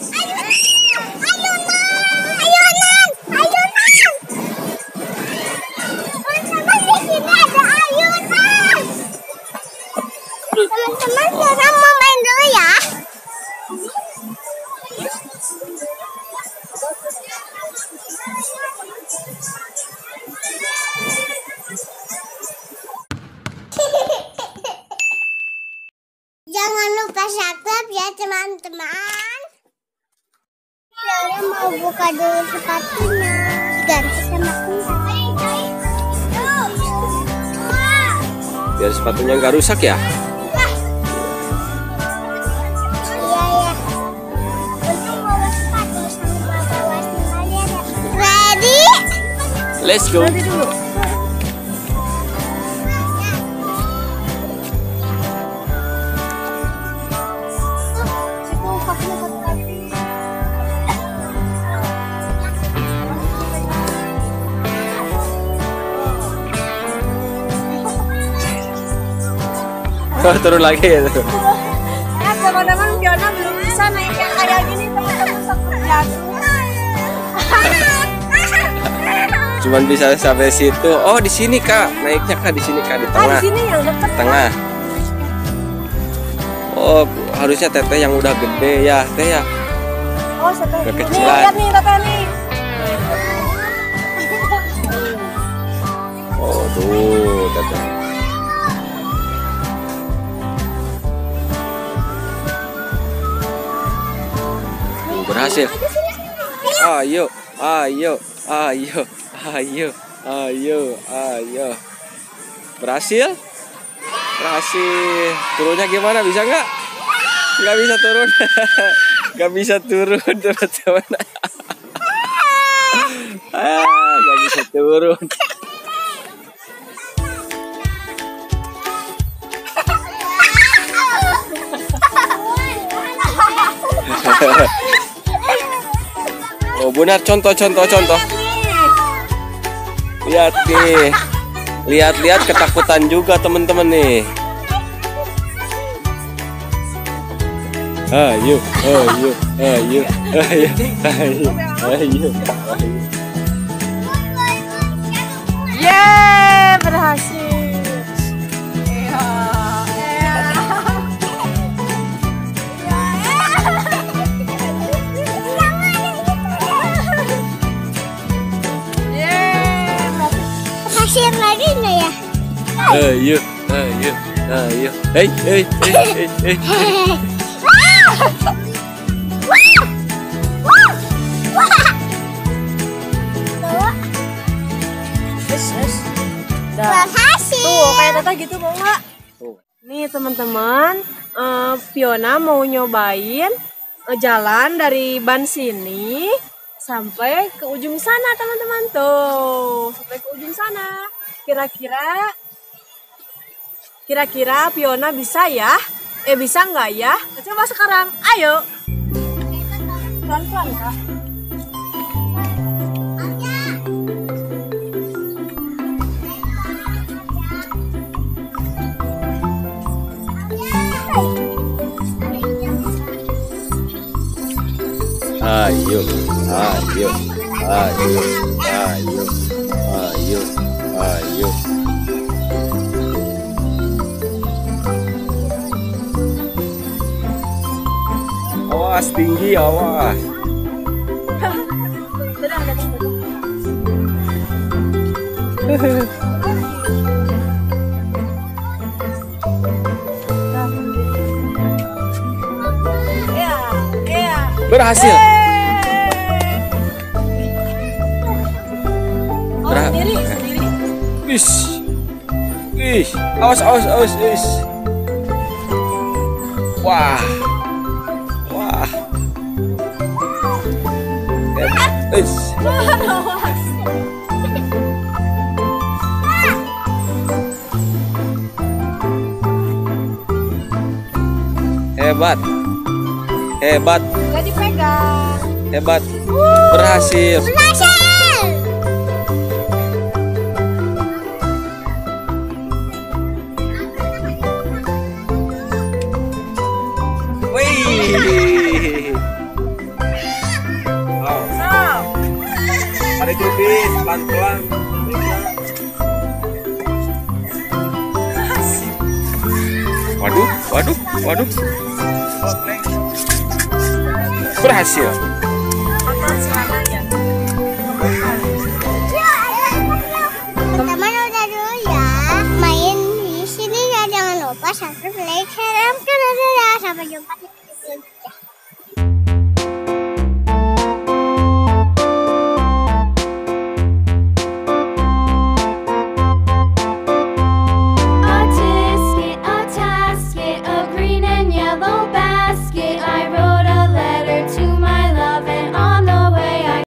Teman-teman sekarang mau main dulu ya. Jangan lupa subscribe ya teman-teman. Saya mau buka dulu sepatunya. Ganti sama biar sepatunya nggak rusak ya. Ready? Let's go. Oh, turun lagi ya tuh. Ya teman-teman, Fiona belum bisa naik yang kayak gini, teman-teman takut jatuh. Cuman bisa sampai situ. Oh, di sini Kak, naiknya Kak di sini Kak, di Ah, tengah. di sini yang dekat. Tengah. Oh, harusnya Teteh yang udah gede ya, Teh ya. Oh, satu. Nih, Kekecilan. lihat nih, Teteh nih. Oh, tuh Teteh. Berhasil. Ayo, ayo, ayo, ayo, ayo, ayo. Berhasil? Berhasil. Turunnya gimana? Bisa nggak? Nggak bisa turun. Nggak bisa turun, teman-teman. Nggak bisa turun. Oh, benar, contoh. Lihat nih. Lihat ketakutan juga teman-teman nih. Ayo. Yeay, berhasil. Kasih lagi nggak ya? Ayo. Hey. Berhasil. Tuh, kayak Teteh gitu mau nggak? Tuh. Nih teman-teman, Fiona mau nyobain jalan dari ban sini sampai ke ujung sana teman-teman, tuh sampai ke ujung sana. Kira-kira Fiona bisa ya? Bisa nggak ya? Coba sekarang, ayo. Pelan-pelan Kak. Ayo. Awas tinggi, awas. Berhasil. Sendiri. Wih, awas. Wah. Hebat. Gak dipegang. Hebat. Berhasil. Wih. Tarik bis, pelan-pelan. Waduh, waduh, waduh. Berhasil. Teman-teman udah dulu ya main di sini ya, jangan lupa subscribe, like, share, dan sampai jumpa.